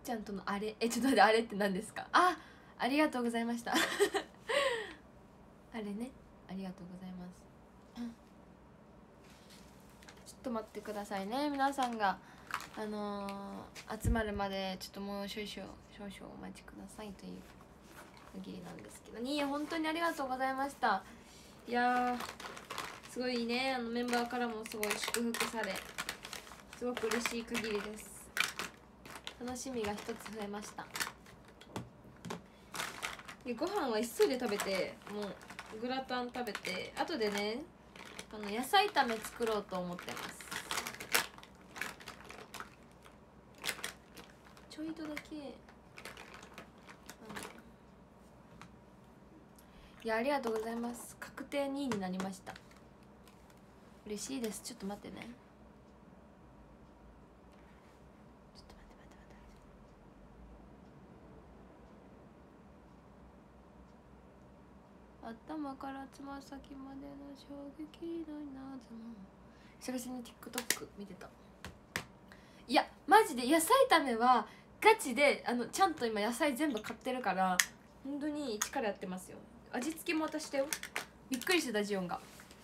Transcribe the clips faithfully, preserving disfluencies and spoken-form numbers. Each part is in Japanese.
ちゃんとのあれ、えちょっと待って、あれって何ですか？あ、ありがとうございましたあれね、ありがとうございます。ちょっと待ってくださいね、皆さんがあのー、集まるまでちょっともう少々少々お待ちくださいという区切りなんですけど、に本当にありがとうございました。いやーすごいね、あのメンバーからもすごい祝福され、すごく嬉しい限りです。楽しみが一つ増えました。でご飯は急いで食べて、もうグラタン食べて、後でねあの野菜炒め作ろうと思ってます。ちょいとだけ、いやありがとうございます。確定にいになりました。嬉しいです。ちょっと待ってね、ちょっと待って待って待って、頭からつま先までの衝撃の稲妻。久々に TikTok 見てた。いやマジで野菜炒めはガチで、あのちゃんと今野菜全部買ってるから本当に一からやってますよ。味付けも私したよ。びっくりしてた、ジオンが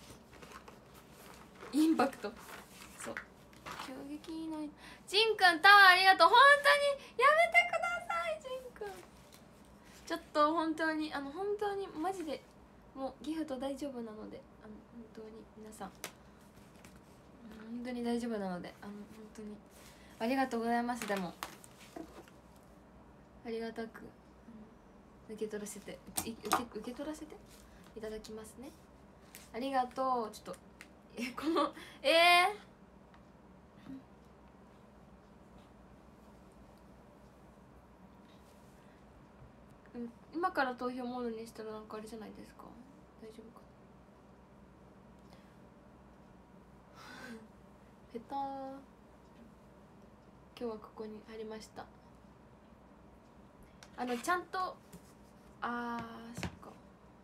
インパクト。そう、衝撃のジンくんタワーありがとう。本当にやめてくださいジンくん。ちょっと本当にあの本当にマジでもうギフト大丈夫なので、あの本当に皆さん本当に大丈夫なので、あの本当にありがとうございます。でもありがたく受け取らせて受け受け取らせていただきますね。ありがとう。ちょっとえこのえー、今から投票モードにしたらなんかあれじゃないですか。大丈夫かペター、今日はここに入りました。あのちゃんと、あーそっか、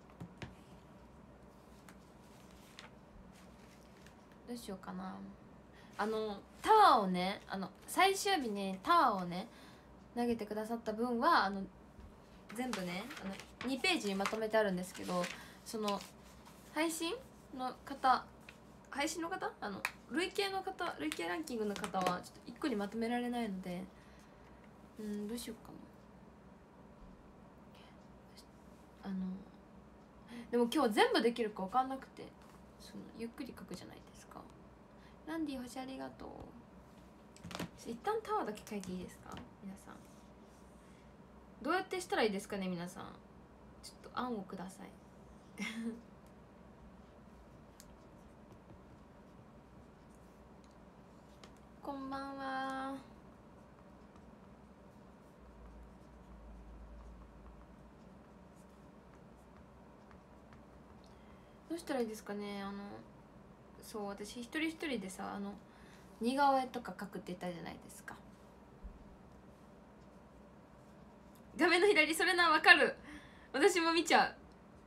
どうしようかな。あのタワーをね、あの最終日にタワーをね投げてくださった分はあの全部ねあのにページにまとめてあるんですけど、その配信の方配信の方あの累計の方累計ランキングの方はちょっといっこにまとめられないので、うんどうしようかな。あのでも今日全部できるか分かんなくて、そのゆっくり書くじゃないですか。ランディ星ありがとう。一旦タワーだけ書いていいですか皆さん。どうやってしたらいいですかね皆さん。ちょっと案をくださいこんばんは。どうしたらいいですかね。あのそう私一人一人でさ、あの似顔絵とか描くって言ったじゃないですか。画面の左、それな、わかる。私も見ちゃ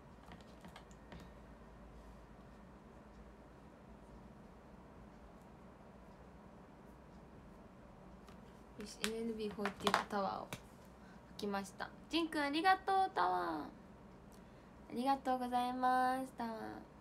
う。よし エヌエヌビーフォーティー タワーを描きました。ジンくんありがとう。タワーありがとうございます。タワーあ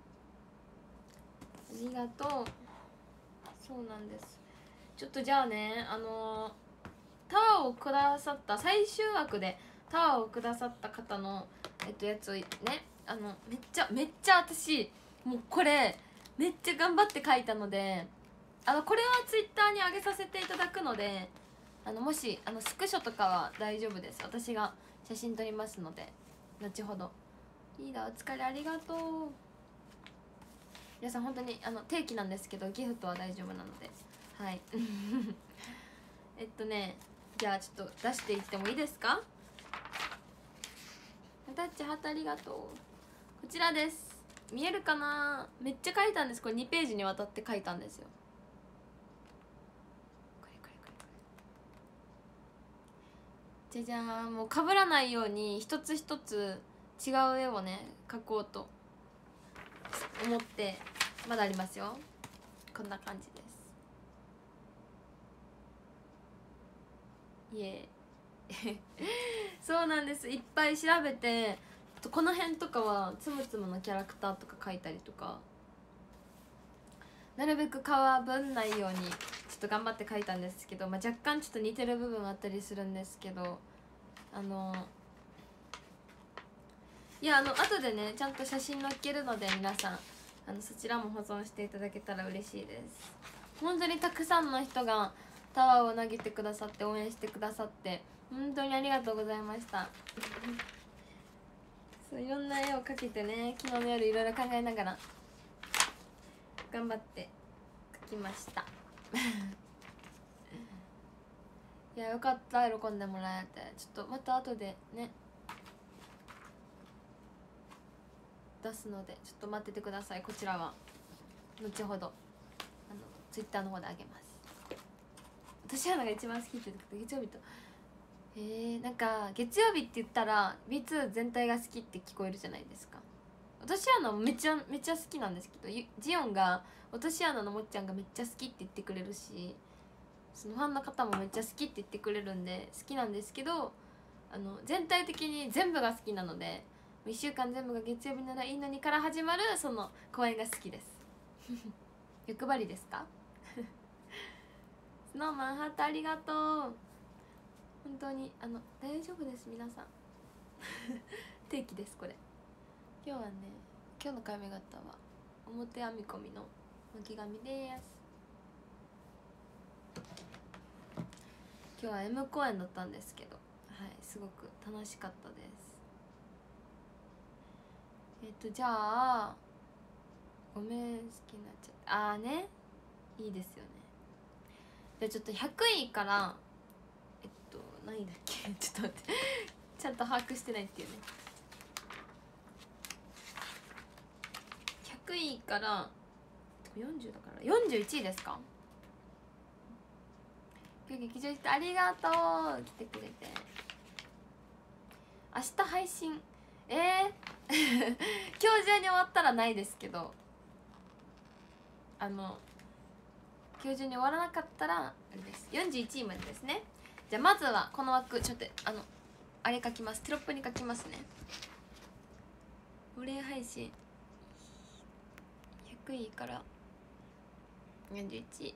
りがとう。そうなんです。ちょっとじゃあね、あのー、タワーをくださった最終枠でタワーをくださった方のえっとやつをね、あのめっちゃめっちゃ私もうこれめっちゃ頑張って書いたので、あのこれはツイッターに上げさせていただくので、あのもしあのスクショとかは大丈夫です。私が写真撮りますので後ほど。リーダーお疲れありがとう。皆さん本当にあの定期なんですけどギフトは大丈夫なので、はいえっとね、じゃあちょっと出していってもいいですか。タッチハートありがとう。こちらです。見えるかな。めっちゃ書いたんです。これにページにわたって書いたんですよ。これこれこれじゃじゃーん。もう被らないように一つ一つ違う絵をね描こうと思って、まだありますよ。こんな感じです。イエーイ。 そうなんです。いっぱい調べて、この辺とかはつむつむのキャラクターとか描いたりとか、なるべく被んないようにちょっと頑張って描いたんですけど、まあ、若干ちょっと似てる部分あったりするんですけど、あのいやあの後でねちゃんと写真載っけるので、皆さんあのそちらも保存していただけたら嬉しいです。本当にたくさんの人がタワーを投げてくださって応援してくださって本当にありがとうございましたそういろんな絵を描けてね、昨日の夜いろいろ考えながら頑張って描きましたいやよかった、喜んでもらえて。ちょっとまた後でね出すのでちょっと待っててください。こちらは後ほどあのツイッターの方であげます。私はのが一番好きって言って月曜日とえー、なんか月曜日って言ったら ビーツー 全体が好きって聞こえるじゃないですか。私はのめっちゃめっちゃ好きなんですけど、ジオンが落とし穴のもっちゃんがめっちゃ好きって言ってくれるし、そのファンの方もめっちゃ好きって言ってくれるんで好きなんですけど、あの全体的に全部が好きなので、いっしゅうかん全部が月曜日ならいいのにから始まるその公演が好きです欲張りですかスノーマンハートありがとう。本当にあの大丈夫です皆さん定期ですこれ。今日はね、今日の髪型は表編み込みの巻き髪です。今日は M 公演だったんですけど、はい、すごく楽しかったです。えっとじゃあごめん好きになっちゃった。あーね、いいですよね。じゃあちょっとひゃくいからえっと何位だっけちょっと待ってちゃんと把握してないっていうね。ひゃくいからよんじゅうだからよんじゅういちいですか。劇場人ありがとう、来てくれて。明日配信えー今日中に終わったらないですけど、あの今日中に終わらなかったらあれです。よんじゅういちいまでですね。じゃあまずはこの枠ちょっとあのあれ書きます。テロップに書きますね。お礼配信ひゃくいからよんじゅういちい。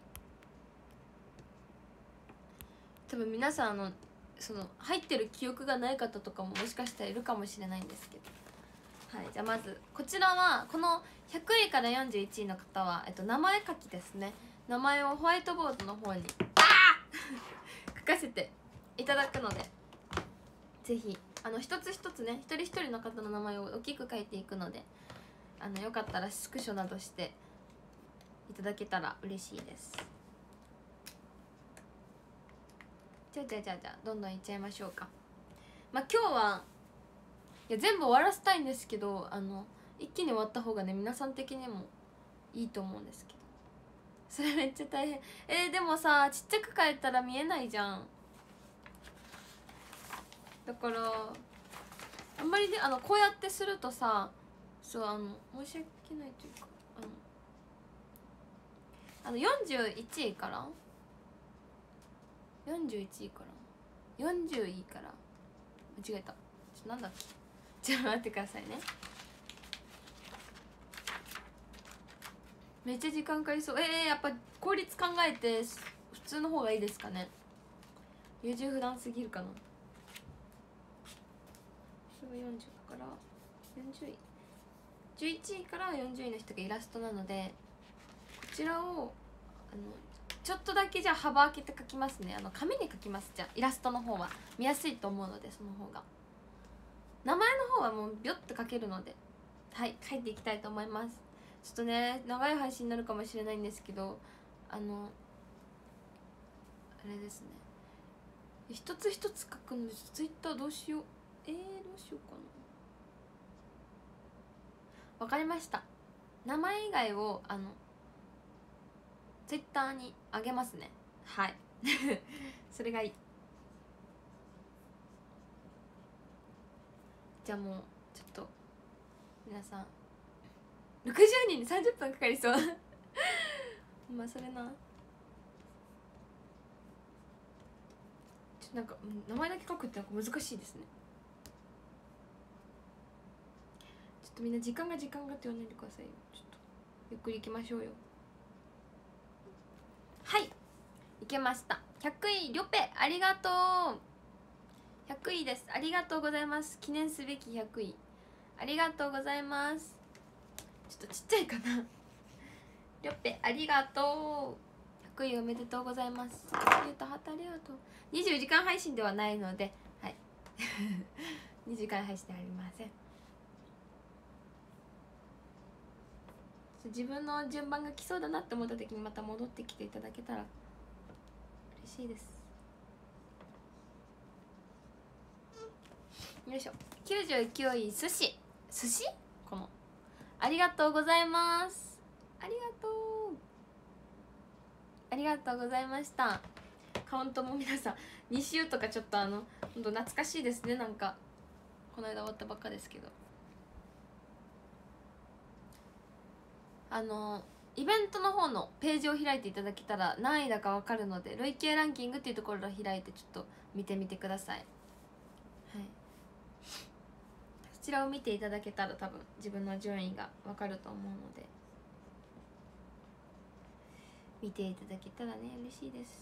多分皆さんあのその入ってる記憶がない方とかももしかしたらいるかもしれないんですけど、はい、じゃあまずこちらはこのひゃくいからよんじゅういちいの方は、えっと、名前書きですね。名前をホワイトボードの方に書かせていただくので、ぜひあの一つ一つね、一人一人の方の名前を大きく書いていくので、あのよかったらスクショなどしていただけたら嬉しいです。じゃあじゃあじゃあじゃあどんどんいっちゃいましょうか。まあ今日はいや全部終わらせたいんですけど、あの一気に終わった方がね皆さん的にもいいと思うんですけど、それめっちゃ大変。えー、でもさちっちゃく書いたら見えないじゃん。だからあんまりね、あのこうやってするとさ、そうあの申し訳ないというか、あのあのよんじゅういちいからよんじゅういちいからよんじゅういから間違えた。ちょなんだっけちょっと待ってくださいね。めっちゃ時間かかりそう。えー、やっぱ効率考えて普通の方がいいですかね。優柔不断すぎるかな。それがよんじゅうだからよんじゅういじゅういちいからよんじゅういの人がイラストなので、こちらをあのちょっとだけじゃあ幅開けて描きますね。あの紙に描きます。じゃあイラストの方は見やすいと思うので、その方が名前の方はもうビョッと描けるので、はい描いていきたいと思います。ちょっとね長い配信になるかもしれないんですけど、あのあれですね、一つ一つ書くのでツイッターどうしよう。えー、どうしようかな。わかりました。名前以外をあのツイッターにあげますね。はいそれがいい。じゃあもうちょっと皆さんろくじゅうにんにさんじゅっぷんかかりそうまあそれな。ちょなんか名前だけ書くってなんか難しいですね。ちょっとみんな時間が時間がって言わないでくださいよ。ちょっとゆっくり行きましょうよ。はい、いけました。ひゃくいりょぺ、ありがとう。ひゃくいです。ありがとうございます。記念すべきひゃくい、ありがとうございます。ちょっとちっちゃいかな。りょっぺ、ありがとう。ひゃくいおめでとうございます。ゆうとハートありがとう。にじゅうじかん配信ではないので、はいにじゅうじかん配信ではありません。自分の順番が来そうだなって思った時にまた戻ってきていただけたら嬉しいです。よいしょ。きゅうじゅうきゅうい寿司寿司このありがとうございます。ありがとうありがとうございました。カウントも皆さんに週とかちょっとあのほんと懐かしいですね。なんかこの間終わったばっかですけど、あのイベントの方のページを開いていただけたら何位だか分かるので、累計ランキングっていうところを開いてちょっと見てみてください。はい、そちらを見ていただけたら多分自分の順位が分かると思うので、見ていただけたらね嬉しいです。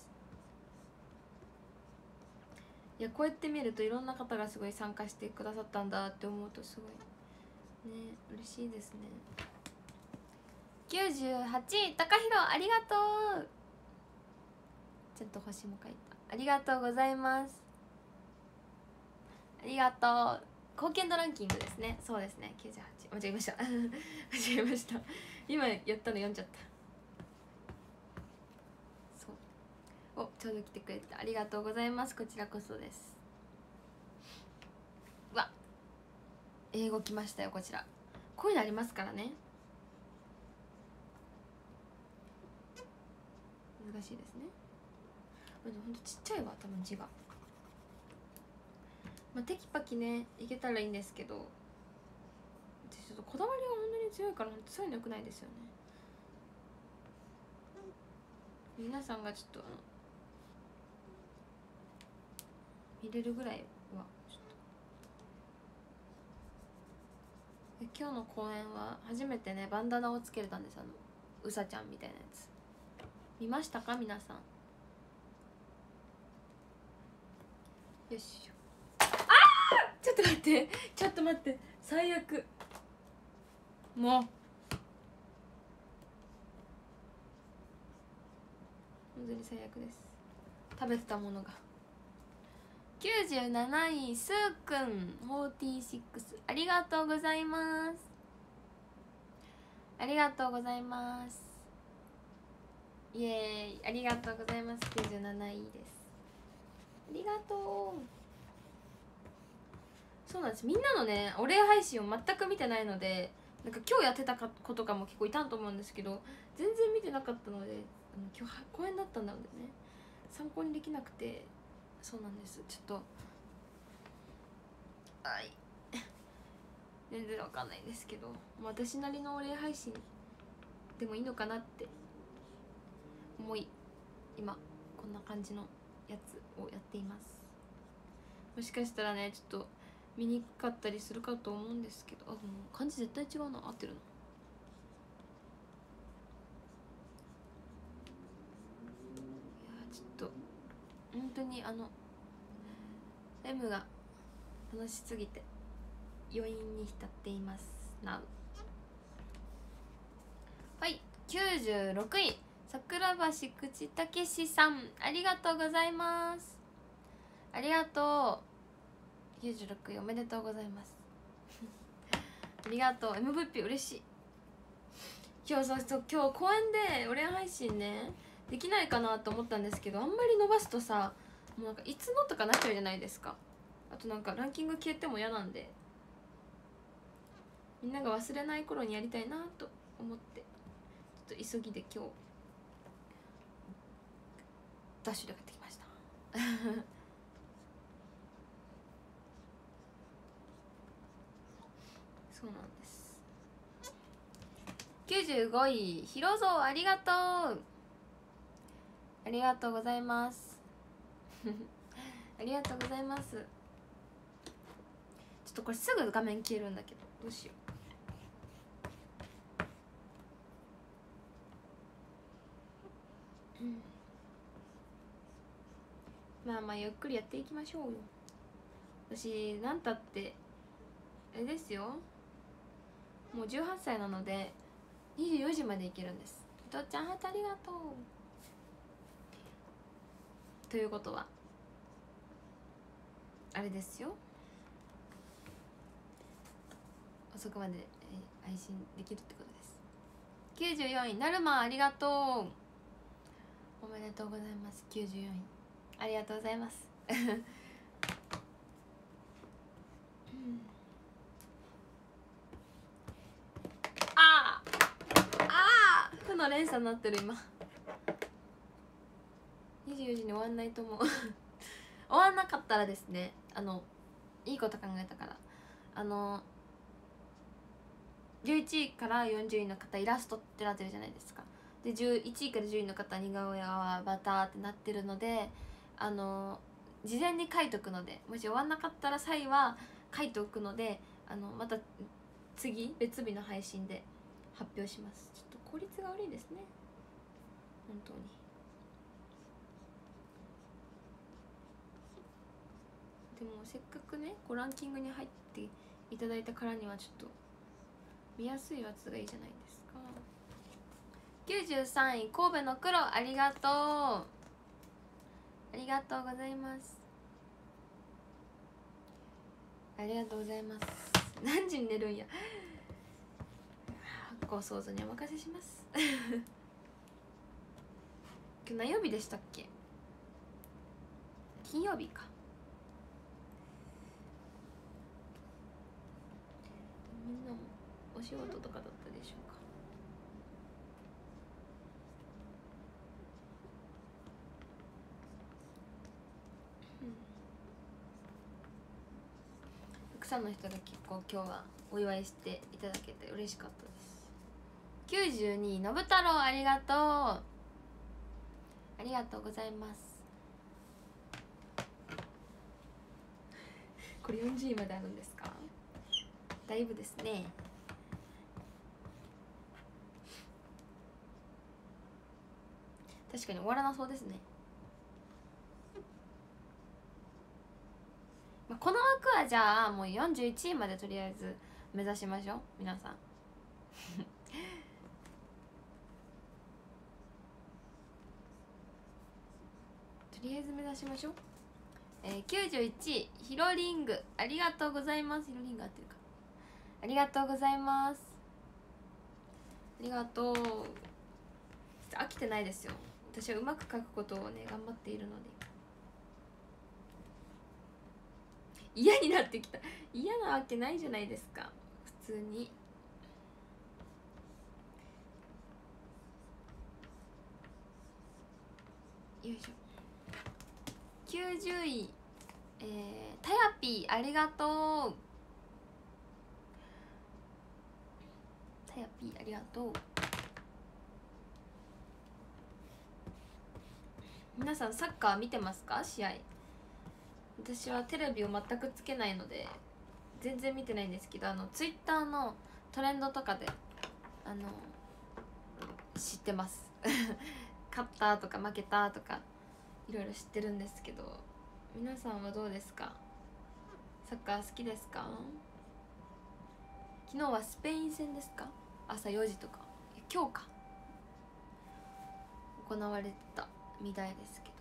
いや、こうやって見るといろんな方がすごい参加してくださったんだって思うとすごいね嬉しいですね。きゅうじゅうはちい、高弘ありがとう。ちゃんと星も書いた。ありがとうございます。ありがとう。貢献度ランキングですね。そうですね。きゅうじゅうはち、間違えました間違えました。今やったの読んじゃった。そう、お、ちょうど来てくれてありがとうございます。こちらこそです。うわ、英語来ましたよ。こちらこういうのありますからね。難しいですね。でもほんとちっちゃいわ、多分字が。まあ、テキパキねいけたらいいんですけど、ちょっとこだわりが本当に強いから、本当そういうのよくないですよね。皆さんがちょっとあの見れるぐらいはちょっと。今日の公演は初めてねバンダナをつけれたんです。あのうさちゃんみたいなやつ見ましたか皆さん。よし、あーちょっと待ってちょっと待って、最悪。もう本当に最悪です。食べてたものが。きゅうじゅうなないすーくんよんじゅうろく、ありがとうございます。ありがとうございます。イエーイ、ありがとうございます。きゅうじゅうなないです。ありがとう。そうなんです、みんなのねお礼配信を全く見てないので、なんか今日やってた子とかも結構いたと思うんですけど、全然見てなかったので、あの今日公演だったんだのでね参考にできなくて。そうなんです、ちょっとはい全然わかんないですけど、私なりのお礼配信でもいいのかなって思い、今こんな感じのやつをやっています。もしかしたらねちょっと見にくかったりするかと思うんですけど、あ、もう漢字絶対違うな、合ってるの。いやちょっと本当にあの M が楽しすぎて余韻に浸っています Now。 はい、きゅうじゅうろくい桜橋口武史さん、ありがとうございます。ありがとう。きゅうじゅうろくいおめでとうございますありがとう。 エムブイピー 嬉しい。今日そうそう、今日公演でお礼配信ねできないかなと思ったんですけど、あんまり伸ばすとさもうなんかいつのとかなっちゃうじゃないですか。あとなんかランキング消えても嫌なんで、みんなが忘れない頃にやりたいなと思ってちょっと急ぎで今日ダッシュで帰ってきましたそうなんです。きゅうじゅうごいひろぞう、ありがとう。ありがとうございますありがとうございます。ちょっとこれすぐ画面消えるんだけどどうしよう。うん、まあまあゆっくりやっていきましょうよ。私なんたってあれですよ、もうじゅうはっさいなのでにじゅうよじまでいけるんです。伊藤ちゃんハートありがとう。ということはあれですよ、遅くまで配信できるってことです。きゅうじゅうよんいなるまありがとう、おめでとうございます。きゅうじゅうよんいありがとうございますうん、あーあー負の連鎖になってる今。にじゅうよじに終わんないと思う終わんなかったらですね、あのいいこと考えたから、あのじゅういちいからよんじゅういの方イラストってなってるじゃないですか。でじゅういちいからじゅういの方似顔絵はバターってなってるので、あの事前に書いとくので、もし終わんなかったら際は書いておくので、あのまた次別日の配信で発表します。ちょっと効率が悪いですね本当に。でもせっかくねこうランキングに入っていただいたからにはちょっと見やすいやつがいいじゃないですか。きゅうじゅうさんい神戸の黒ありがとう、ありがとうございます。ありがとうございます。何時に寝るんやご想像にお任せします今日何曜日でしたっけ？金曜日か。みんなもお仕事とかだったでしょうか。うん、たくさんの人が結構今日はお祝いしていただけて嬉しかったです。きゅうじゅうにいのぶ太郎ありがとう、ありがとうございます。これよんじゅういまであるんですか？だいぶですね。確かに終わらなそうですね。まあ、この枠はじゃあもうよんじゅういちいまでとりあえず目指しましょう皆さんとりあえず目指しましょう。えー、きゅうじゅういちいヒロリングありがとうございます。ヒロリング合ってるか、ありがとうございます。ありがとう。飽きてないですよ、私はうまく書くことをね頑張っているので。嫌になってきた。嫌なわけないじゃないですか普通に。よいしょ。きゅうじゅうい、えー、たやぴーありがとう、たやぴーありがとう。皆さんサッカー見てますか？試合。私はテレビを全くつけないので全然見てないんですけど、あのツイッターのトレンドとかであの知ってます勝ったとか負けたとかいろいろ知ってるんですけど、皆さんはどうですか？サッカー好きですか？昨日はスペイン戦ですか？朝よじとか今日か行われたみたいですけど、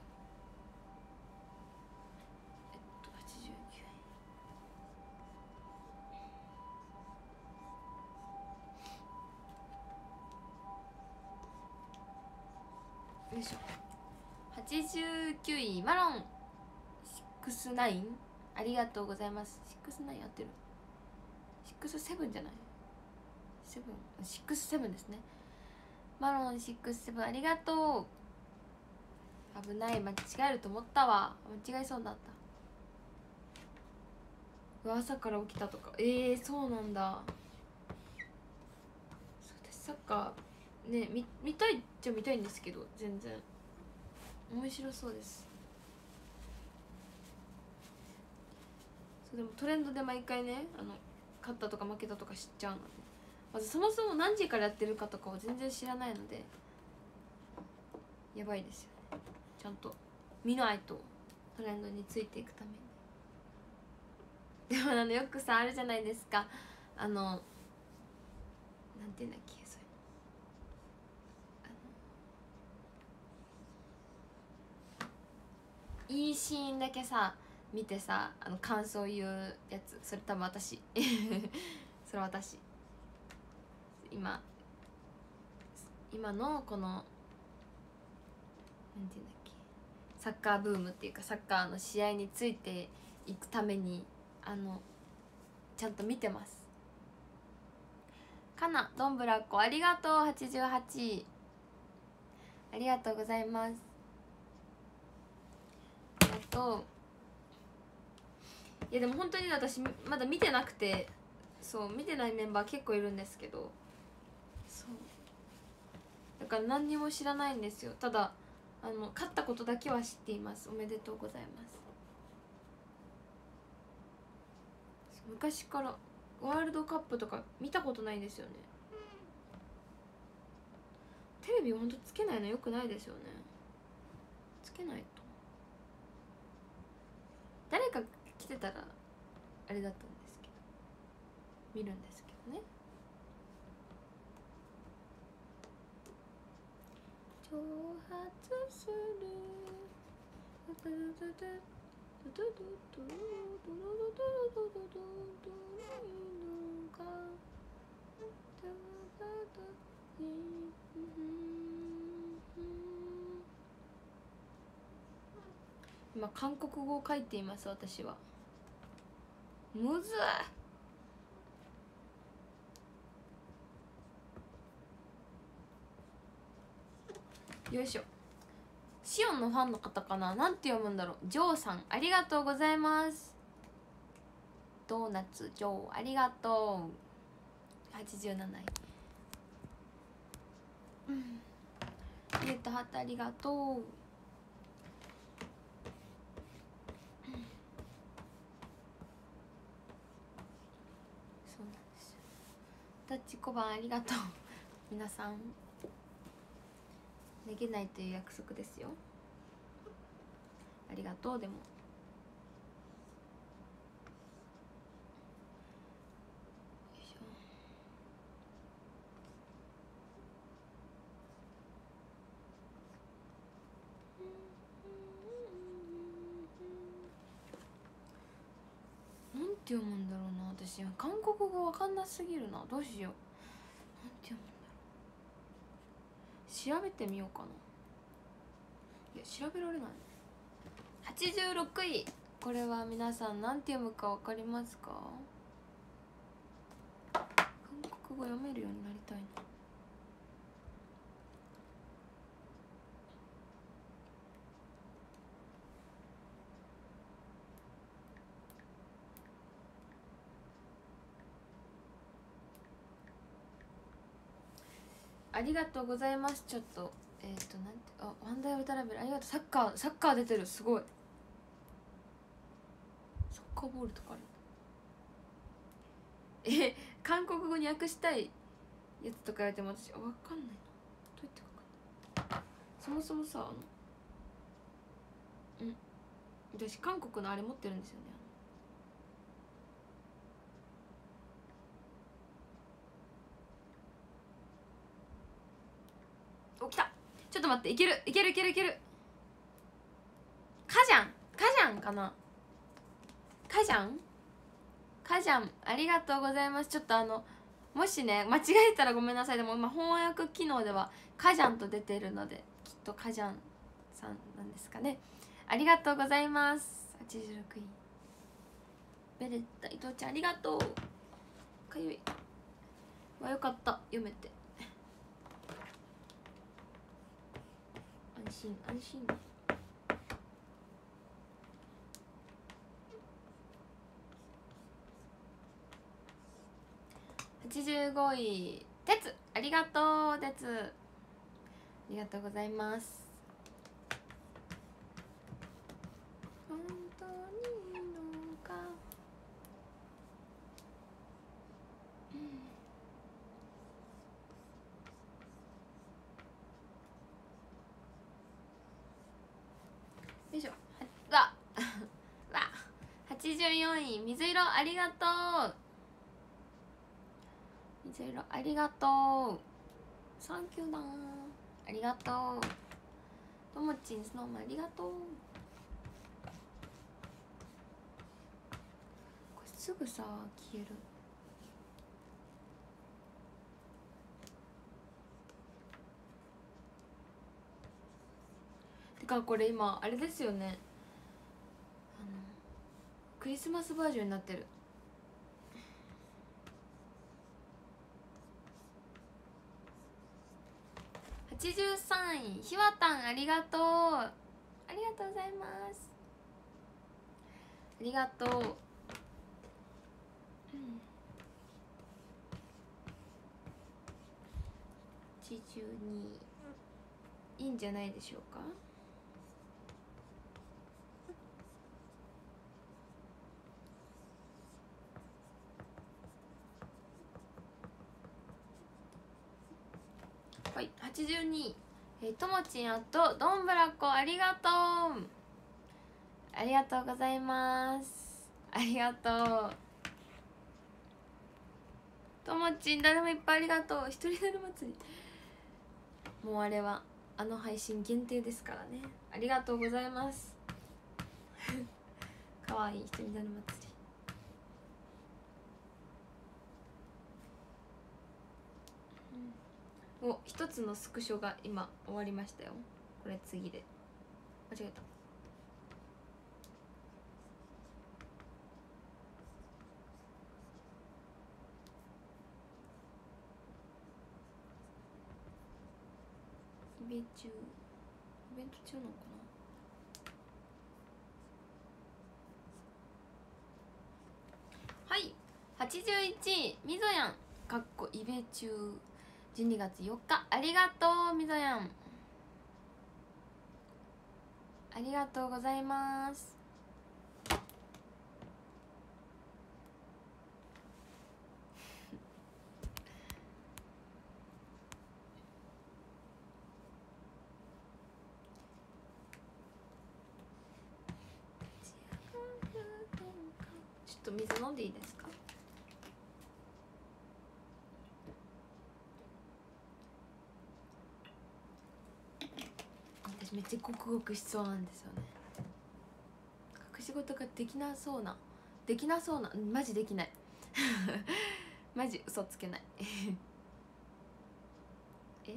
えっとはちじゅうきゅういよいしょ。はちじゅうきゅういマロンろくじゅうきゅうありがとうございます。ろくじゅうきゅう合ってる？ろくじゅうななじゃない？なな、ろくじゅうななですね。マロンろくじゅうななありがとう。危ない、間違えると思ったわ。間違えそうになった。朝から起きたとか、えー、そうなんだ。私サッカーね見見たいっちゃ見たいんですけど全然面白そうです。 そうでもトレンドで毎回ね、あの勝ったとか負けたとか知っちゃうので、まずそもそも何時からやってるかとかを全然知らないのでやばいですよね。ちゃんと見ないとトレンドについていくために。でもあのよくさあるじゃないですか、あのなんていうんだっけ、そういうのいいシーンだけさ見てさ、あの感想言うやつ、それ多分私それ私今今のこのなんていうんだっけ、サッカーブームっていうかサッカーの試合についていくためにあのちゃんと見てます。かなどんぶらっこありがとう。はちじゅうはちありがとうございます。ありがとう。いやでも本当に私まだ見てなくて、そう見てないメンバー結構いるんですけど、そうだから何にも知らないんですよ。ただあの勝ったことだけは知っています。おめでとうございます。昔からワールドカップとか見たことないんですよね。テレビほんとつけないのよくないですよね。つけないと誰か来てたらあれだったんですけど、見るんですけどね。挑発する今韓国語を書いています。私はむずい。よいしょ。シオンのファンの方かな、なんて読むんだろう。ジョーさんありがとうございます。ドーナツジョーありがとう。はちじゅうなない、うん、ゆうたはたありがとう。そうなんですよ。タッチ小判ありがとう。皆さんめげないという約束ですよ。ありがとう。でもなんて読むんだろうな。私韓国語わかんなすぎるな。どうしよう。なんて読むんだろう。調べてみようかな。いや調べられない。はちじゅうろくい、これは皆さんなんて読むかわかりますか？韓国語読めるようになりたいな。ありがとうございます。ちょっとえっ、ー、となんて、あ、ワンダイオブトラベルありがとう。サッカーサッカー出てる。すごい。サッカーボールとかある。え、韓国語に訳したいやつとか言われても私わかんないな。どうやって書くの？そもそもさ、あのうん私韓国のあれ持ってるんですよね。お、来た。ちょっと待って、いけるいけるいけるいける。カジャンカジャンかな。カジャンカジャンありがとうございます。ちょっとあのもしね間違えたらごめんなさい。でも今翻訳機能ではカジャンと出てるのできっとカジャンさんなんですかね。ありがとうございます。はちじゅうろくいベレッタ伊藤ちゃんありがとう。かゆいわ、よかった読めて安心安心。はちじゅうごいてつありがとう。てつありがとうございます。本当にいいのかいしょ。わわはちじゅうよんい水色ありがとう。水色ありがとう。サンキューだー。ありがとう。ともちんスノーマンありがとう。これすぐさ消える。てかこれ今あれですよね、あのクリスマスバージョンになってる。はちじゅうさんいひわたんありがとう。ありがとうございます。ありがとう、うん、はちじゅうにいいいんじゃないでしょうか。はい、はちじゅうにい、えー、ともちんあとどんぶらこありがとう。ありがとうございます。ありがとう。ともちん誰もいっぱいありがとう。一人だる祭り、もうあれはあの配信限定ですからね。ありがとうございますかわいい一人だる祭り、うん、お一つのスクショが今終わりましたよ。これ次で間違えた。イベ中イベント中なのかな。はい、はちじゅういちいみぞやんかっこイベ中じゅうにがつよっかありがとうみぞやん。ありがとうございます。ちょっと水飲んでいいですか。私めっちゃゴクゴクしそうなんですよね。隠し事ができなそうなできなそうなマジできないマジ嘘つけないえ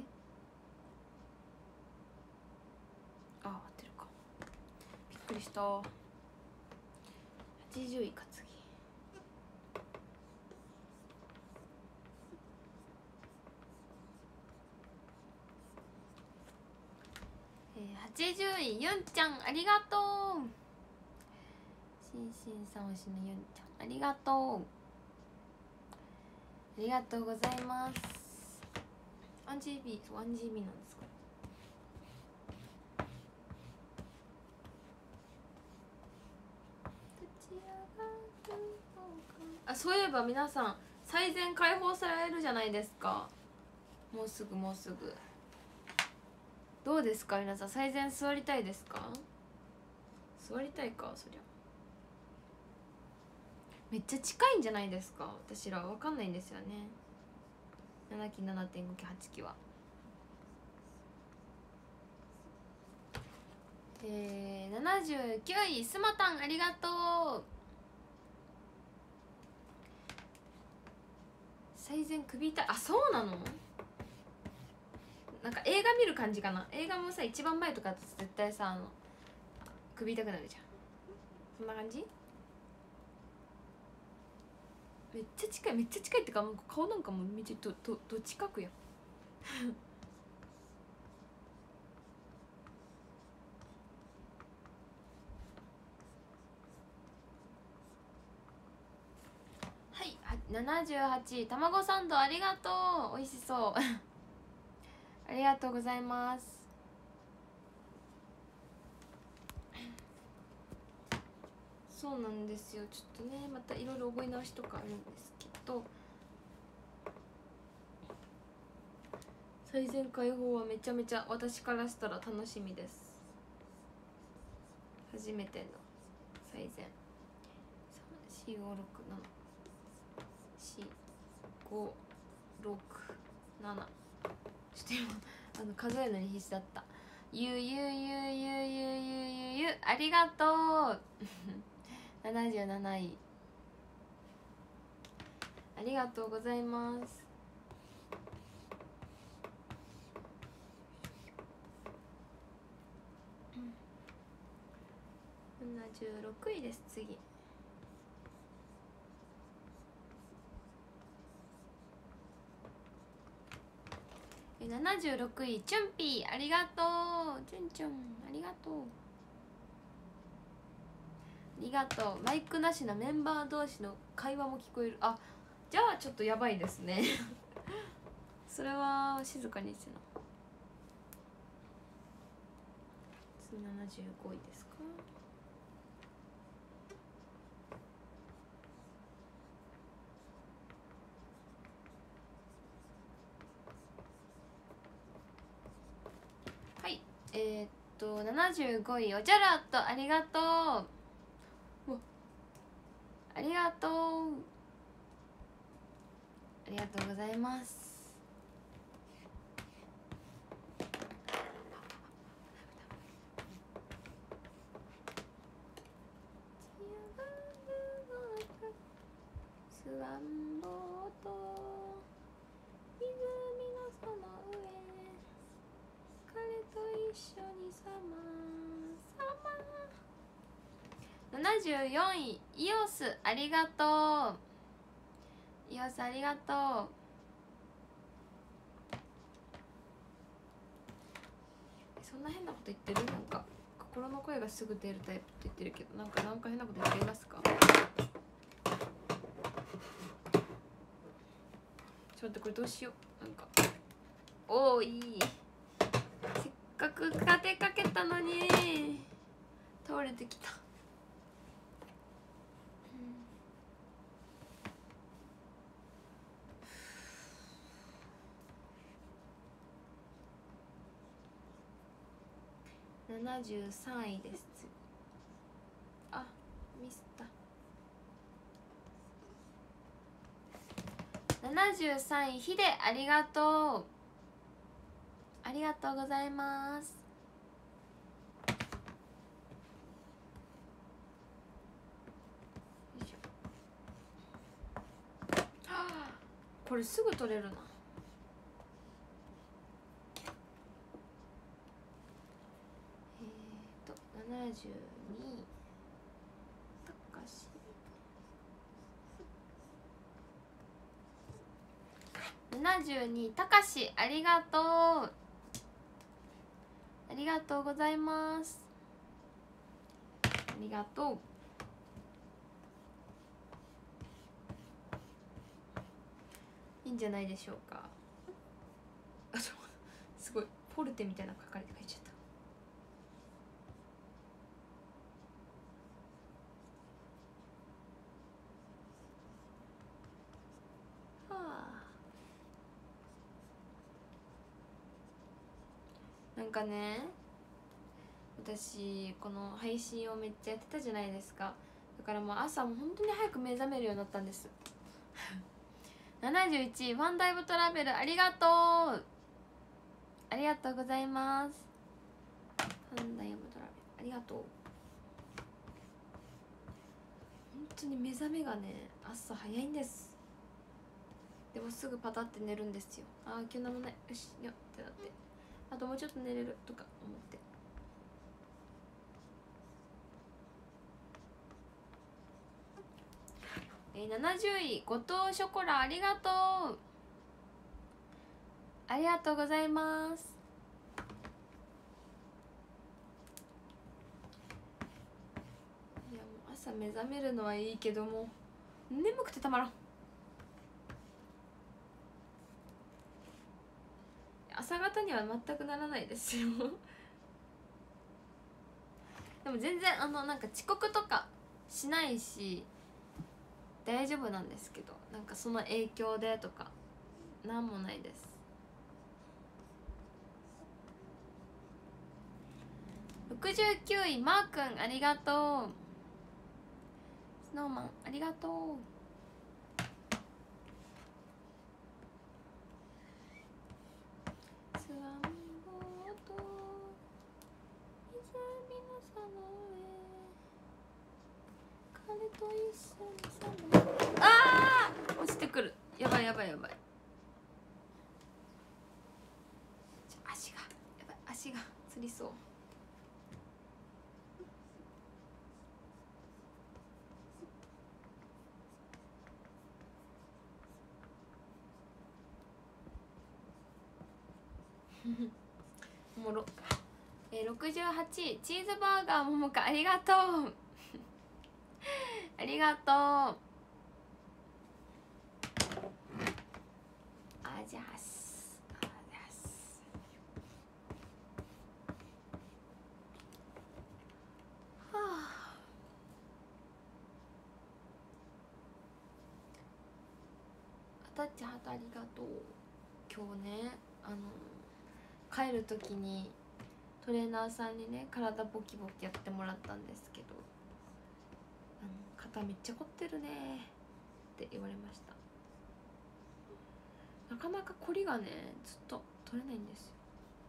あ、合ってるか。びっくりした。はちじゅういか次。はちじゅういゆんちゃんありがとう。しんしんさん推しのゆんちゃんありがとう。ありがとうございます。 ワンジービー ワンジービー なんですか。あ、そういえば皆さん最善解放されるじゃないですか。もうすぐもうすぐ。どうですか皆さん、最善座りたいですか。座りたいか。そりゃめっちゃ近いんじゃないですか。私ら分かんないんですよね。ななき ななてんご きはちきはえー、ななじゅうきゅういスマタンありがとう。最善首痛い。あ、そうなの。なんか映画見る感じかな。映画もさ一番前とかだと絶対さあの首痛くなるじゃん。そんな感じ。めっちゃ近いめっちゃ近いってかもう顔なんかもめっちゃどどど近くやんはい、ななじゅうはちい卵サンドありがとう。美味しそうありがとうございます。そうなんですよ。ちょっとねまたいろいろ覚え直しとかあるんですけど、最善解放はめちゃめちゃ私からしたら楽しみです。 初めての最善。よん、ご、ろく、なな、よん、ご、ろく、なな。ちょっと今あの数えるのに必死だった。ゆうゆうゆうゆうゆうゆうゆう、ありがとうななじゅうなないありがとうございます。ななじゅうろくいです。次ななじゅうろくい、チュンピーありがとう。チュンチュンありがとう。ありがとう。マイクなしのメンバー同士の会話も聞こえる。あ、じゃあちょっとやばいですねそれは静かにしてな。次ななじゅうごいですか。はい、えー、っとななじゅうごい、おじゃらっとありがとう。ありがとう。ありがとうございます。スワンボート湖のその上、彼と一緒にサマーサマー。ななじゅうよんい、イオスありがとう。イオスありがとう。そんな変なこと言ってる？なんか心の声がすぐ出るタイプって言ってるけど、なんかなんか変なこと言っていますか？ちょっと待って、これどうしよう。なんかおお、いい。せっかく立てかけたのに倒れてきた。ななじゅうさんいです。あ、ミスった。ななじゅうさんい、ヒデありがとう。ありがとうございます。よいしょ。はあ、これすぐ取れるな。えーとななじゅうに、たかしななじゅうに、たかしありがとう。ありがとうございます。ありがとう。いいんじゃないでしょうか。あ、すごいフォルテみたいな書かれて書いちゃった。はあ、なんかね、私この配信をめっちゃやってたじゃないですか。だからもう朝も本当に早く目覚めるようになったんですななじゅういちい、ファンダイブトラベルありがとう。ありがとうございます。ファンダイブトラベルありがとう。本当に目覚めがね、朝早いんです。でもすぐパタって寝るんですよ。ああ、今日なんもない、よしよってなって、あともうちょっと寝れるとか思って。えー、ななじゅうい、後藤ショコラありがとう。ありがとうございます。いや、もう朝目覚めるのはいいけども眠くてたまらん。朝方には全くならないですよでも全然あのなんか遅刻とかしないし大丈夫なんですけど、なんかその影響でとかなんもないです。 くじゅうきゅういマーくんありがとう。スノーマンありがとう。スワンボート湖のその上彼と一緒にさまあー落ちてくる。やばいやばいやばい。足がやばい、足がつりそう。おもろ。えー、ろくじゅうはちいチーズバーガーももかありがとうありがとう。あじゃあすあじゃあす。はあ。あたっちゃんありがとう。今日ねあの帰る時にトレーナーさんにね体ボキボキやってもらったんですけど、あの肩めっちゃ凝ってるねって言われました。なかなか凝りがねずっと取れないんですよ。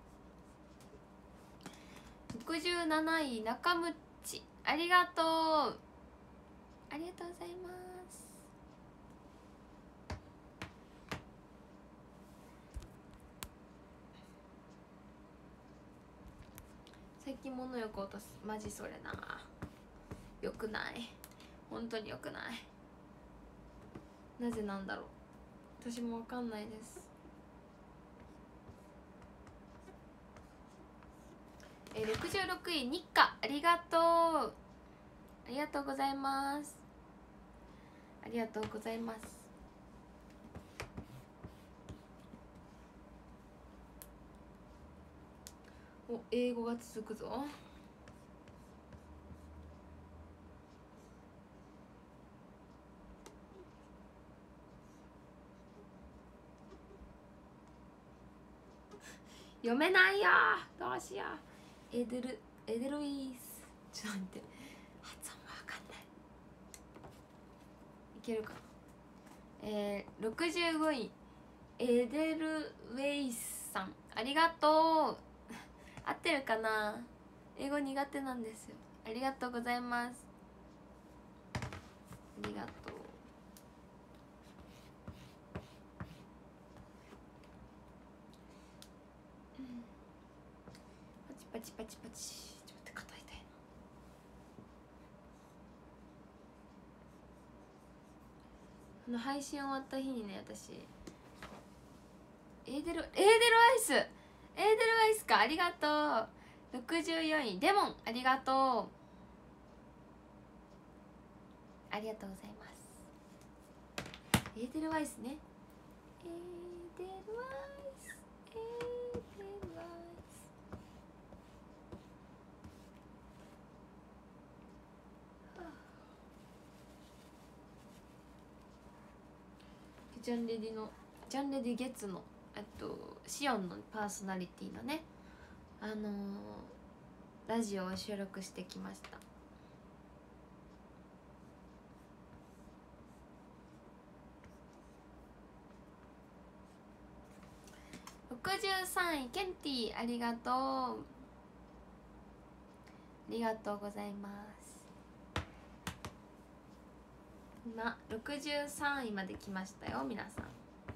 ろくじゅうなない中むっちありがとう。ありがとうございます。最近物欲落とすマジそれな。よくない、本当によくない。なぜなんだろう、私もわかんないです。えー、ろくじゅうろくい日課ありがとう。ありがとうございます。ありがとうございます。お、英語が続くぞ。読めないよ、どうしよう。エデルエデルイス、ちょっと待って、発音がわかんない。いけるかな。えー、ろくじゅうごいエデルウェイスさんありがとう合ってるかな。英語苦手なんですよ。ありがとうございます。ありがとう。パチパチパチパチ。ちょっと待って、肩痛いな。あの配信終わった日にね、私エーデルエーデルアイスエーデルアイスか、ありがとう。ろくじゅうよんいデモンありがとう。ありがとうございます。エーデルアイスね。エーデルアイスエーデルアイス。ジャンレディのジャンレディ月のえっとシオンのパーソナリティのね、あのー、ラジオを収録してきました。ろくじゅうさんいケンティありがとう。ありがとうございます。今ろくじゅうさんいまで来ましたよ皆さん。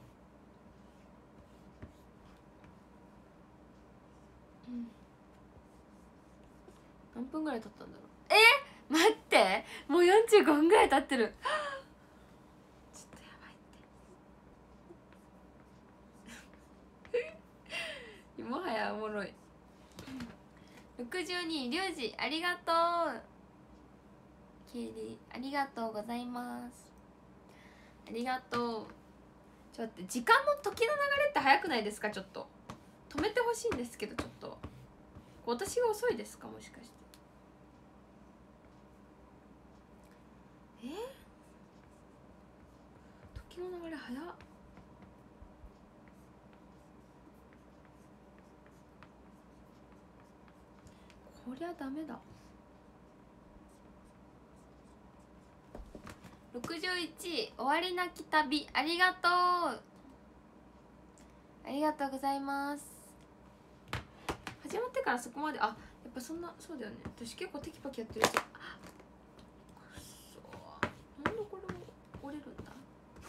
うん、何分ぐらい経ったんだろう。えー、待って、もうよんじゅうごふんぐらい経ってる。ちょっとやばいってもはやおもろい。ろくじゅうにいリュウジありがとう。ケイリーありがとうございます。ありがとう。ちょっと待って、時間の時の流れって早くないですか。ちょっと止めてほしいんですけど、ちょっと私が遅いですか、もしかして。えー、時の流れ早っ。こりゃダメだ。ろくじゅういち終わりなき旅、ありがとうありがとうございます。始まってからそこまで、あ、やっぱそんな、そうだよね。私結構テキパキやってるし、あ、くそー、なんでこれ折れるんだ。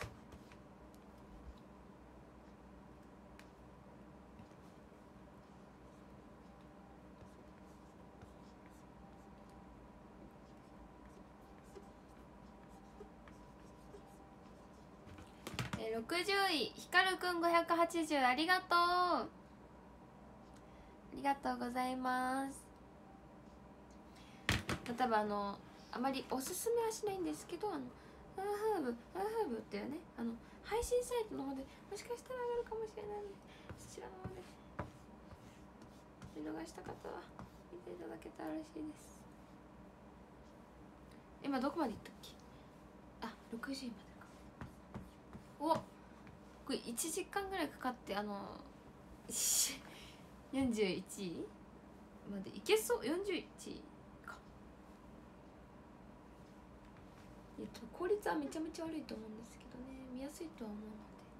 ろくじゅういひかるくんごひゃくはちじゅうありがとうありがとうございます。多分あのあまりおすすめはしないんですけど、あのアーハーブアーハーブっていうね、あの配信サイトの方でもしかしたら上がるかもしれないので、そちらの方で見逃した方は見ていただけたら嬉しいです。今どこまで行ったっけ。あ、ろくじまでか。お、これいちじかんぐらいかかって、あのよんじゅういちいまでいけそう。よんじゅういちいか。いや、効率はめちゃめちゃ悪いと思うんですけどね、見やすいとは思う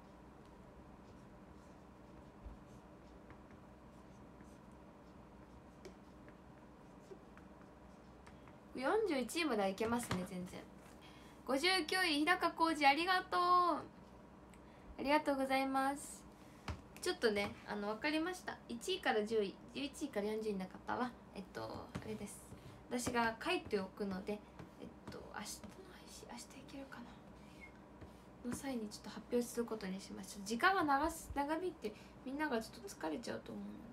ので。よんじゅういちいまではいけますね、全然。ごじゅうきゅうい日高浩二ありがとうありがとうございます。ちょっとね、あの分かりました。いちいからじゅうい、じゅういちいからよんじゅういの方はえっとあれです、私が書いておくので、えっと明日の配信、明日いけるかなの際にちょっと発表することにしましょう。時間が長す長引いてみんながちょっと疲れちゃうと思うので。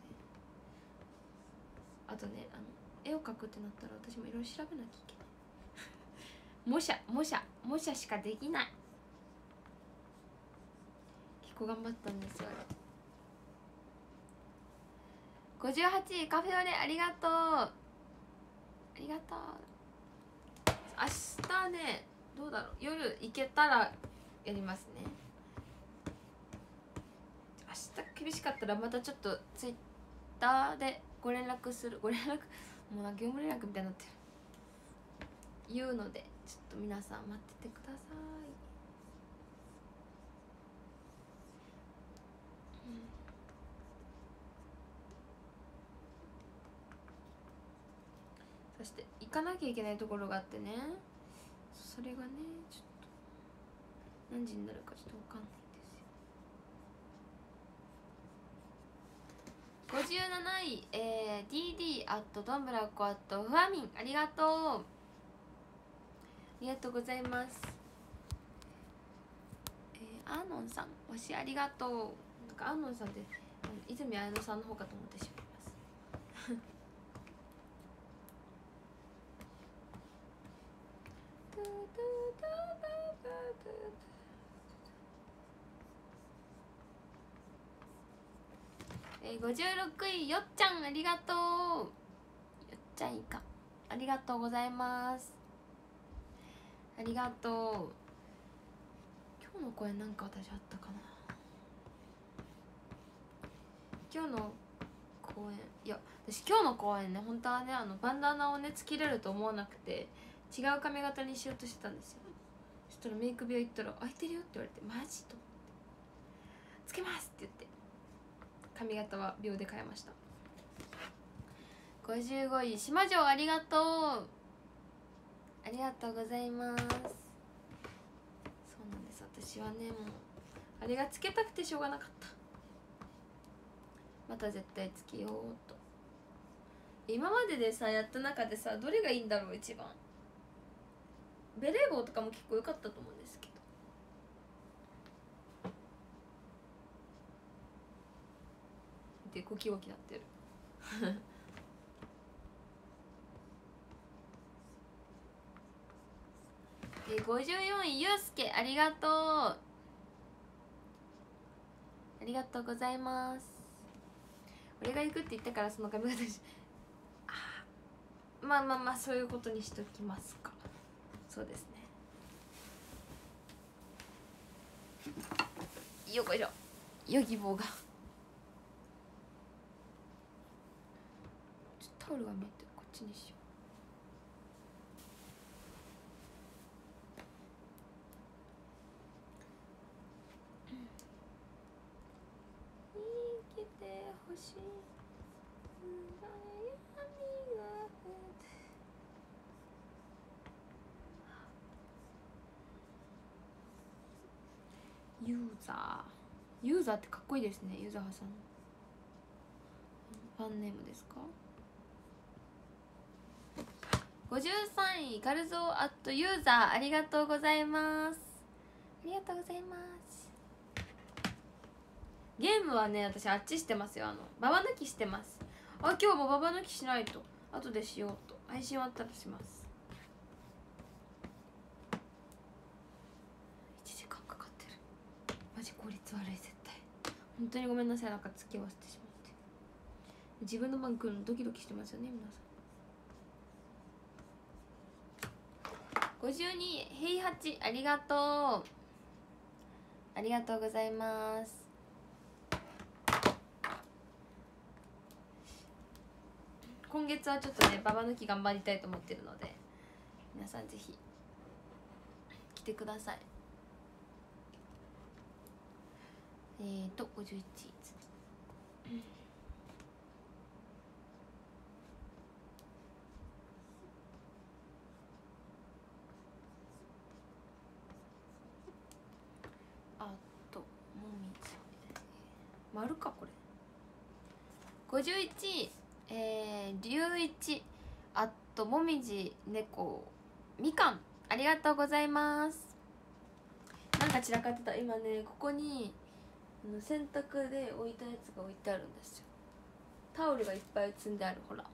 あとね、あの絵を描くってなったら私もいろいろ調べなきゃいけない模写模写模写しかできない。結構頑張ったんですよあれ。ごじゅうはちいカフェオレありがとうありがとう。明日ね、どうだろう、夜行けたらやりますね。明日厳しかったらまたちょっとツイッターでご連絡する、ご連絡もうなんか業務連絡みたいになってる言うので、ちょっと皆さん待っててください。そして行かなきゃいけないところがあってね、それがねちょっと何時になるかちょっと分かんないんですよ。ごじゅうなない、えー、ディーディー アットドンブラコアットファミンありがとうありがとうございます。えー、アーノンさん推しありがとう。なんかアーノンさんって泉彩乃さんの方かと思ってしまいますえー、ごじゅうろくいよっちゃんありがとう。よっちゃんいいか、ありがとうございます。ありがとう。今日の公演なんか私あったかな。今日の公演、いや私今日の公演ね、本当はね、あのバンダナをねつけれると思わなくて違う髪型にしようとしてたんですよ。そしたらメイク部屋行ったら「空いてるよ」って言われて、マジと思って「つけます」って言って髪型は秒で変えました。ごじゅうごい島城ありがとうありがとうございます。そうなんです、私はねもうあれがつけたくてしょうがなかった。また絶対つけようと。今まででさやった中でさ、どれがいいんだろう。一番ベレー帽とかも結構良かったと思うんですけど、でゴキゴキなってるえごじゅうよんいゆうすけありがとうありがとうございます。俺が行くって言ったからその髪型にしあまあまあまあそういうことにしときますか。そうですね、よっこいしょ。ヨギボーがちょっとタオルが見えてる、こっちちにしよう。生きてほしい暗闇がユーザーユーザーってかっこいいですね。ユーザーさんファンネームですか。ごじゅうさんいガルゾーアットユーザー、ありがとうございます。ありがとうございます。ゲームはね、私あっちしてますよ。あのババ抜きしてます。あ、今日もババ抜きしないと。後でしようと。配信終わったらします。いちじかんかかってる。マジ効率悪い。絶対本当にごめんなさい。なんか付け合わせてしまって。自分の番来るのドキドキしてますよね、皆さん。ごじゅうにヘイハチ、ありがとう。ありがとうございます。今月はちょっとねババ抜き頑張りたいと思ってるので、皆さんぜひ来てください。えーとごじゅういち、次あともみじ丸かこれ。ごじゅういち、えー、りゅういちあともみじ猫みかん、ありがとうございます。なんか散らかってた。今ねここに洗濯で置いたやつが置いてあるんですよ。タオルがいっぱい積んである。ほら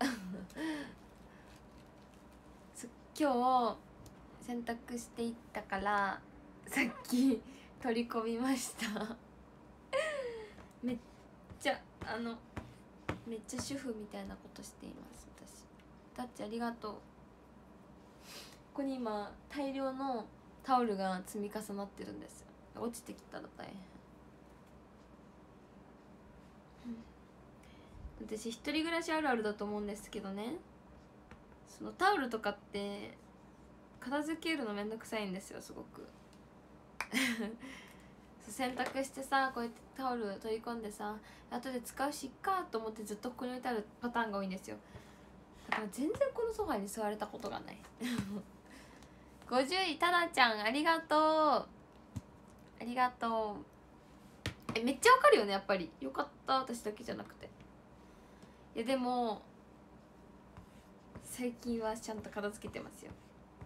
今日洗濯していったからさっき取り込みましためっちゃあのめっちゃ主婦みたいなことしています私。タッチありがとう。ここに今大量のタオルが積み重なってるんですよ。落ちてきたら大変。私一人暮らしあるあるだと思うんですけどね、そのタオルとかって片付けるのめんどくさいんですよ、すごく洗濯してさ、こうやってタオル取り込んでさ、後で使うしっかと思ってずっとここに置いてあるパターンが多いんですよ。だから全然このソファに座れたことがないごじゅういたなちゃん、ありがとう。ありがとう。え、めっちゃわかるよね、やっぱり。よかった、私だけじゃなくて。いやでも最近はちゃんと片付けてますよ。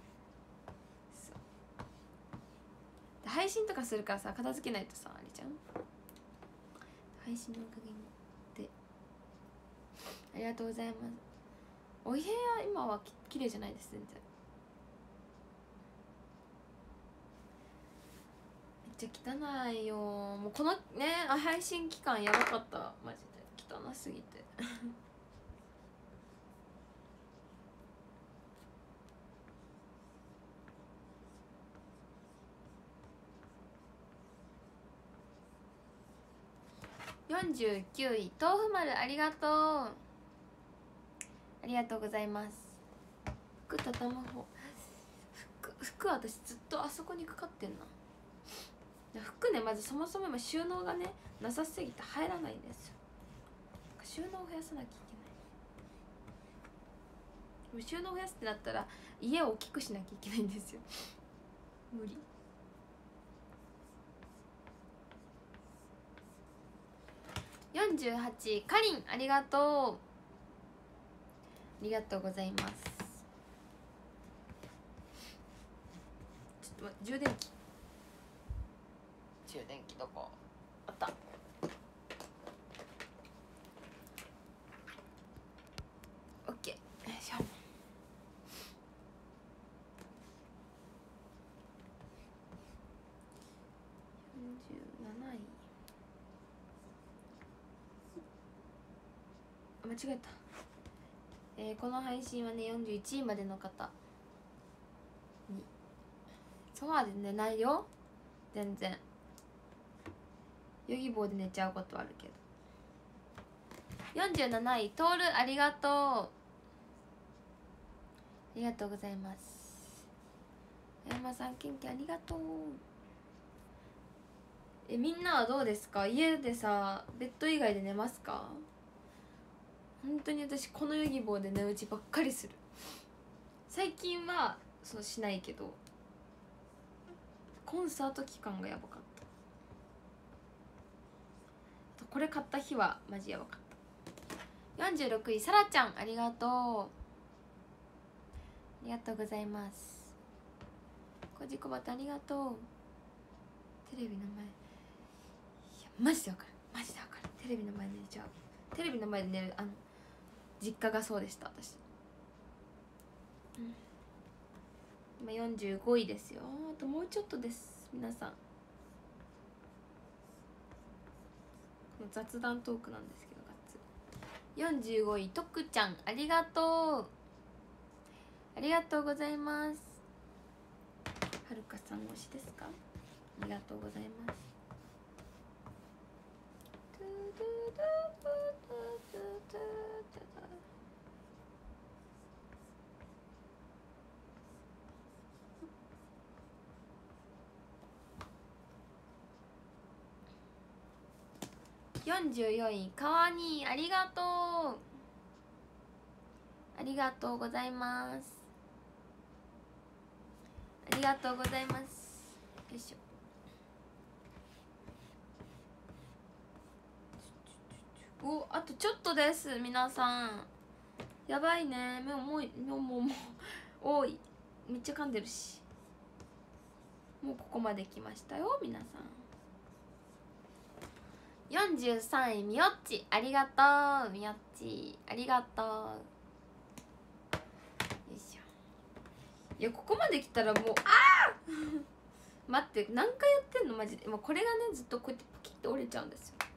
そう配信とかするからさ、片付けないとさ、あれじゃん。配信のおかげでありがとうございます。お部屋今はききれいじゃないです、全然。めっちゃ汚いよ。もうこのね配信期間やばかった、マジで汚すぎてよんじゅうきゅうい豆腐丸、ありがとう。ありがとうございます。服畳む方、服服私ずっとあそこにかかってんな。服ね、まずそもそも今収納がねなさすぎて入らないんですよ。収納を増やさなきゃいけない。収納を増やすってなったら家を大きくしなきゃいけないんですよ無理。よんじゅうはちかりん、ありがとう。ありがとうございます。ちょっと待って、充電器充電器どこあった。オッケー、よいしょ。よんじゅうなない、あ、間違えた。えー、この配信はねよんじゅういちいまでの方に。ソファーで寝ないよ全然。ヨギボーで寝ちゃうことあるけど。よんじゅうなないトール、ありがとりがとうございます。山さん、元気ありがとう。え、みんなはどうですか？家でさ、ベッド以外で寝ますか？本当に私このヨギボーで寝落ちばっかりする。最近はそうしないけど、コンサート期間がやばかった。これ買った日はマジやばかった。よんじゅうろくい、さらちゃん、ありがとう。ありがとうございます。こじこばたありがとう。テレビの前、いやマジでわかる、マジでわかる。テレビの前で寝ちゃう。テレビの前で寝る、あの実家がそうでした私、うん、今よんじゅうごいですよ。あともうちょっとです。皆さん、この雑談トークなんですけど、ガッツよんじゅうごい、とくちゃん、ありがとう。ありがとうございます。はるかさん推しですか？ありがとうございます。よんじゅうよんい、かわにありがとう。ありがとうございます。ありがとうございます。よいしょ。お、あとちょっとです。皆さんやばいね。目もうもうもうもう多い。めっちゃ噛んでるし。もうここまで来ましたよ皆さん。よんじゅうさんい、みよっち、ありがとう。みよっち、ありがとう。よいしょ。いや、ここまで来たらもう、あー待って、何回やってんのマジで。もうこれがね、ずっとこうやってポキッて折れちゃうんですよ。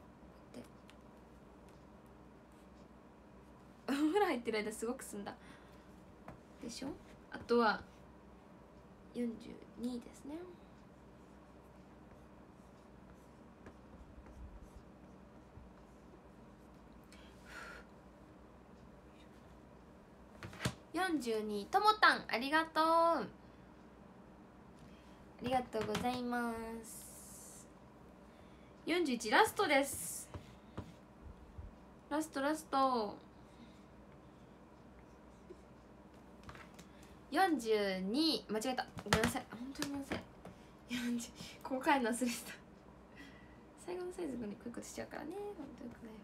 お風呂入ってる間すごく済んだでしょ。あとはよんじゅうにですね。よんじゅうに、ともたん、ありがとう。ありがとうございます。よんじゅういち、ラストです。ラストラスト。よんじゅうに、間違えた、ごめんなさい、本当にごめんなさい。よんじゅう、ここ帰るの忘れてた。最後のサイズにこういうことしちゃうからね。本当によくない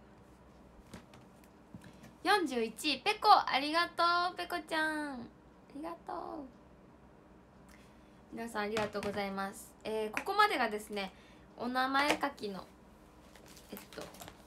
わ。よんじゅういち、ペコ、ありがとう。ペコちゃん、ありがとう。皆さんありがとうございます。えー、ここまでがですね、お名前書きのえっと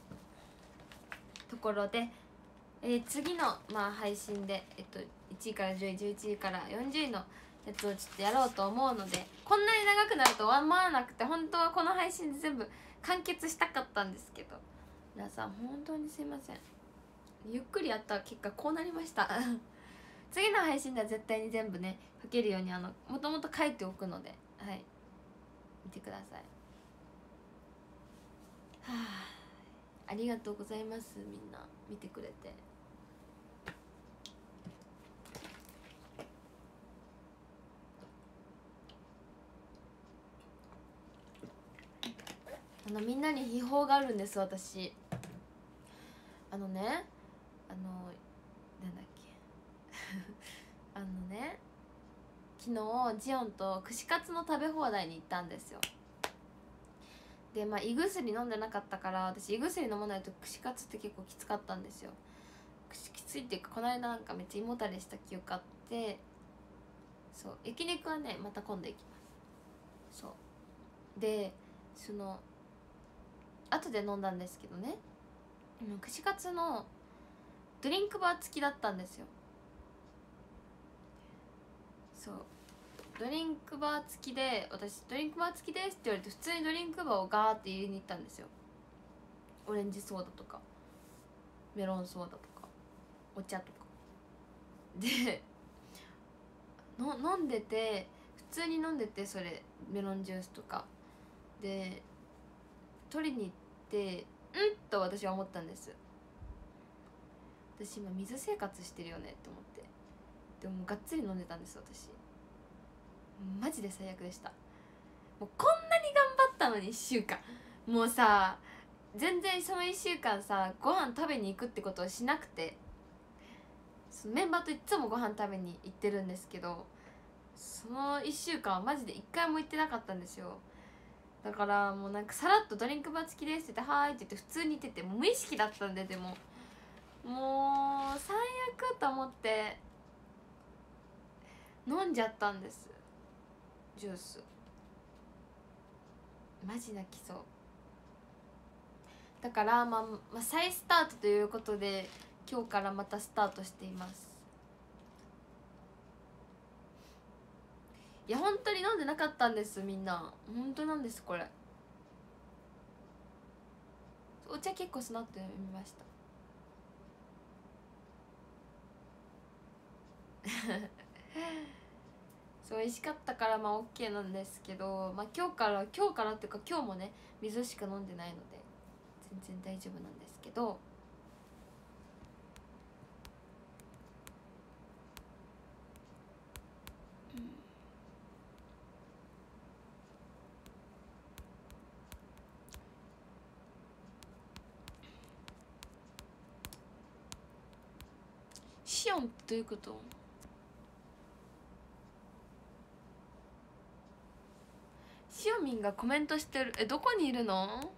ところで、えー、次の、まあ、配信で、えっと、いちいからじゅうい、じゅういちいからよんじゅういのやつをちょっとやろうと思うので、こんなに長くなると思わなくて、本当はこの配信で全部完結したかったんですけど、皆さん本当にすいません。ゆっくりやった結果こうなりました次の配信では絶対に全部ね書けるように、あのもともと書いておくので、はい、見てください。はあ、ありがとうございます。みんな見てくれて。あのみんなに秘宝があるんです。私あのね、あのなんだっけあのね、昨日ジオンと串カツの食べ放題に行ったんですよ。で、まあ胃薬飲んでなかったから、私胃薬飲まないと串カツって結構きつかったんですよ。きついっていうか、この間なんかめっちゃ胃もたれした記憶あって、そう、焼肉はねまた今度行きます。そうで、その後で飲んだんですけどね、串カツのドリンクバー付きだったんですよ。そう、ドリンクバー付きで、私ドリンクバー付きですって言われて、普通にドリンクバーをガーって入れに行ったんですよ。オレンジソーダとかメロンソーダとかお茶とかでの飲んでて、普通に飲んでて、それメロンジュースとかで取りに行って、うんと私は思ったんです。私今水生活してるよねって思って、 でもがっつり飲んでたんです私。マジで最悪でした。もうこんなに頑張ったのにいっしゅうかん、もうさ全然そのいっしゅうかんさご飯食べに行くってことをしなくて、そのメンバーといつもご飯食べに行ってるんですけど、そのいっしゅうかんはマジでいっかいも行ってなかったんですよ。だからもうなんかさらっとドリンクバー付きですって言って「はーい」って言って普通に言ってて、もう無意識だったんで、でももう最悪と思って飲んじゃったんです、ジュース。マジ泣きそう。だから、まあ、まあ再スタートということで今日からまたスタートしています。いや本当に飲んでなかったんです、みんな。本当なんです。これお茶結構スナッと飲みましたそう美味しかったからまあ OK なんですけど、まあ今日から今日からっていうか今日もね水しか飲んでないので全然大丈夫なんですけど、うん、シオンってどういうこと？シオミンがコメントしてる。え、どこにいるの？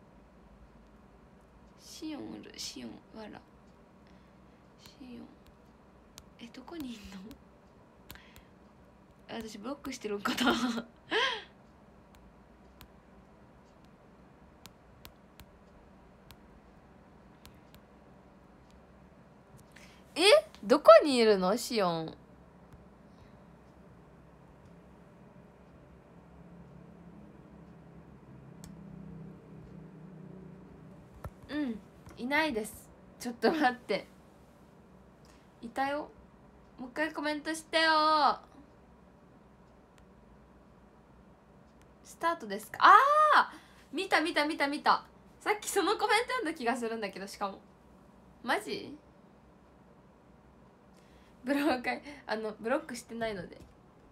シオンおる。シオンわらシオン、え、どこにいんの？私ブロックしてるんかなえ、どこにいるのシオン？うん、いないです。ちょっと待って、いたよ。もう一回コメントしてよ。スタートですか？ああ、見た見た見た見た。さっきそのコメント読んだ気がするんだけど、しかもマジブロック、あのブロックしてないので。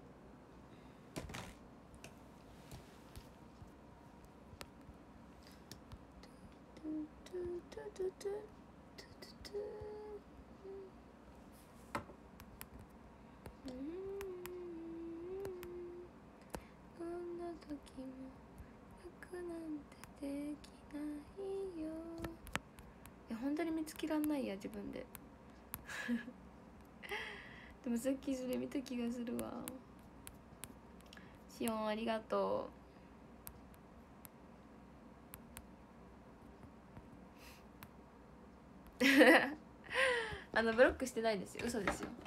こんな時も楽なんてできないよ。いや本当に見つけらんないや自分ででもさっきそれ見た気がするわ。シオンありがとうあのブロックしてないですよ、嘘ですよ。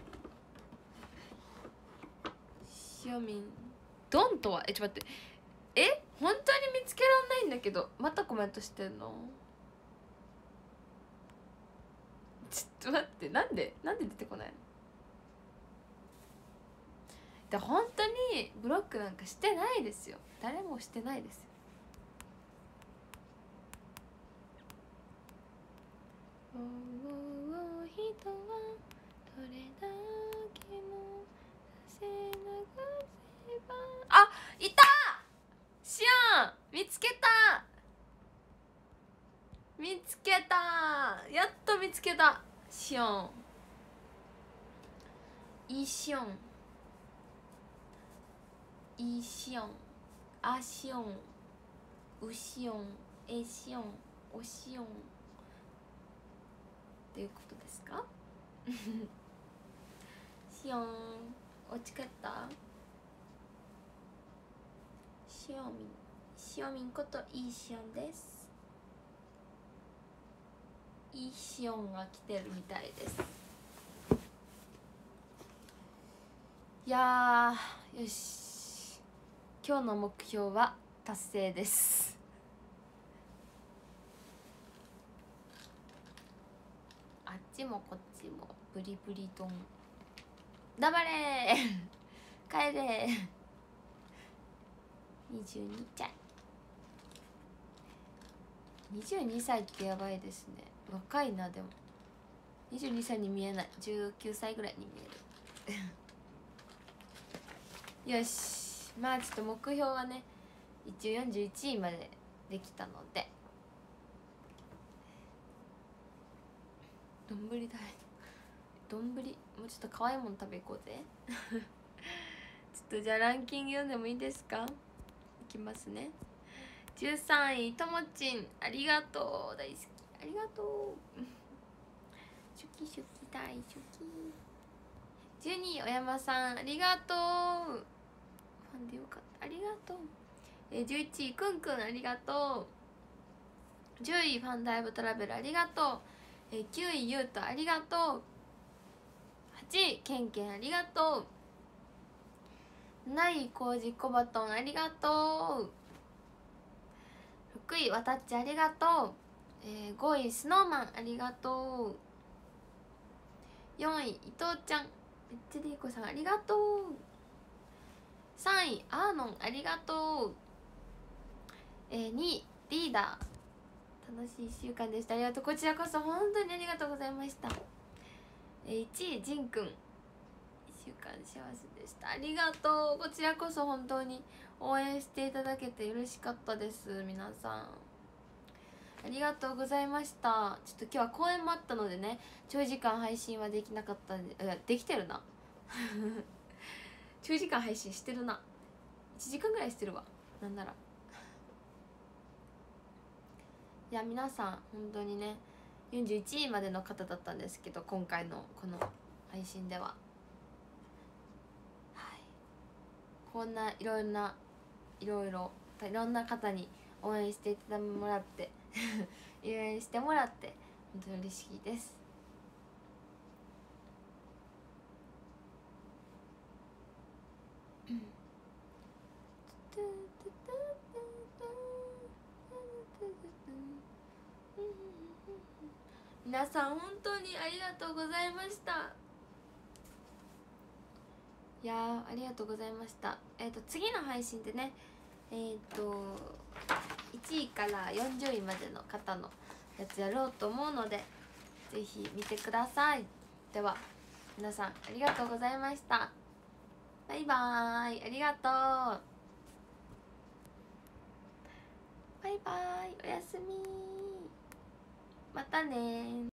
シオミンドンとは、え、ちょっと待って、え、本当に見つけらんないんだけど、またコメントしてんの？ちょっと待って、なんでなんで出てこないの？で本当にブロックなんかしてないですよ、誰もしてないですよ。おお人はどれだけの汗流せば、あ、いた！シオン見つけた見つけたやっと見つけた。シオンイシオンイシオンアシオンウシオンエシオンオシオンっていうことですかシオンおち帰った？シオミンシオミンことイーシオンです。イーシオンが来てるみたいです。いやー、よし、今日の目標は達成です。あっちもこっちもブリブリ丼、黙れー帰れーにじゅうにさいにじゅうにさいってやばいですね。若いな。でもにじゅうにさいに見えない、じゅうきゅうさいぐらいに見えるよし、まあちょっと目標はね一応よんじゅういちいまでできたので、どんぶりだいどんぶりもうちょっと可愛いもの食べ行こうぜちょっとじゃあランキング読んでもいいですか。いきますね。じゅうさんいともちん、ありがとう、大好き、ありがとう初期初期大初期。じゅうにいお山さん、ありがとう、ファンでよかった、ありがとう。えじゅういちいくんくん、ありがとう。じゅういファンダイブトラベル、ありがとう。えきゅういゆうと、ありがとう。はちいけんけん、ありがとう。なないこうじこばとん、ありがとう。ろくいわたっち、ありがとう。えー、ごいスノーマン、ありがとう。よんい伊藤ちゃん、めっちゃりいこさん、ありがとう。さんいアーノン、ありがとう。えー、にいリーダー、楽しいいっしゅうかんでした、ありがとう。こちらこそ本当にありがとうございました。えー、いちいジンくん、いっしゅうかん幸せでした、ありがとう。こちらこそ本当に応援していただけて嬉しかったです。皆さんありがとうございました。ちょっと今日は公演もあったのでね、長時間配信はできなかったんで、いやできてるな長時間配信してるな、いちじかんぐらいしてるわ、なんなら。いや皆さん本当にねよんじゅういちいまでの方だったんですけど、今回のこの配信では、はい、こんないろんないろいろいろんな方に応援していただいてもらって応援してもらって本当に嬉しいです。皆さん本当にありがとうございました。いやーありがとうございました。えっ、ー、と次の配信でね、えっ、ー、といちいからよんじゅういまでの方のやつやろうと思うので、ぜひ見てください。では皆さんありがとうございました。バイバーイ、ありがとう。バイバーイ、おやすみ、またね。